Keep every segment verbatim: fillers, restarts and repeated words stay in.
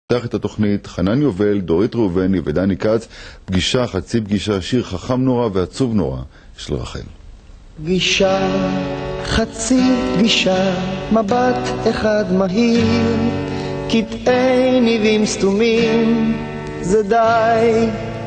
פתח את התוכנית חנן יובל, דורית ראובני ודני כץ. פגישה, חצי פגישה, שיר חכם נורא ועצוב נורא של רחל. פגישה, חצי פגישה, מבט אחד מהיר, קטעי ניבים סתומים, זה די.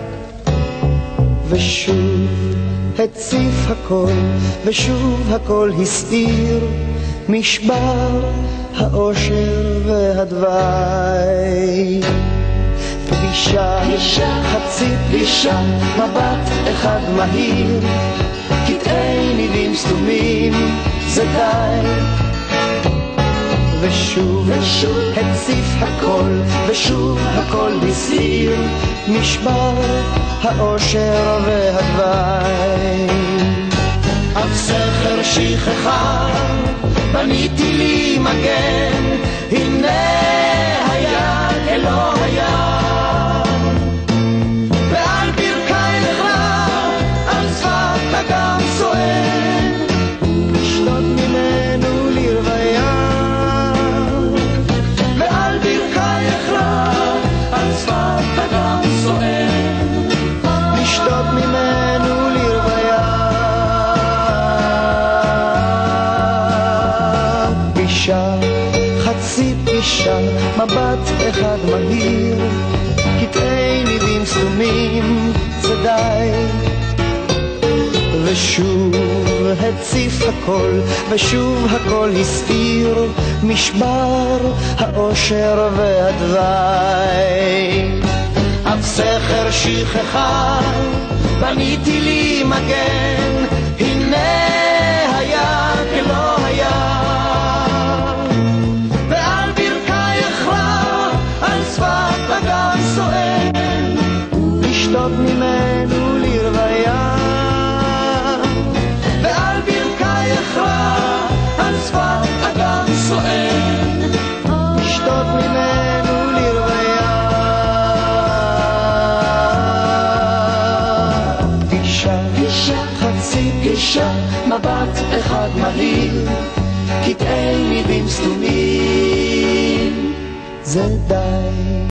ושוב הציף הכל, ושוב הכל הסתיר, משבר האושר והדווי. פגישה, חצי פגישה, מבט אחד מהיר, קטעי ניבים סתומים, זה די. ושוב, ושוב הציף הכל, ושוב הכל הסתיר, משבר האושר והדווי. אף סכר שכחה בניתי לי מגן, הנה היה אלוה היה, ועל ברכי נחרב, על שפת אגם סואן, לשתות ממנו לרוויה. ועל ברכי נחרב, על שפת אגם סואן, לשתות ממנו לרוויה. פגישה, חצי פגישה, מבט אחד מהיר, קטעי ניבים סתומים, זה די. ושוב הציף הכל, ושוב הכל הסתיר, משבר האושר והדווי. אף סכר שכחה בניתי לי מגן, הנה היה כלא היה, ועל ברכי אחרב, על שפת אגם סואן, לשתות ממנו לרוויה. ועל ברכי אחרב, על שפת אגם סואן, לשתות ממנו לרוויה. פגישה, חצי פגישה, מבט אחד מהיר, קטעי ניבים סתומים, זה די.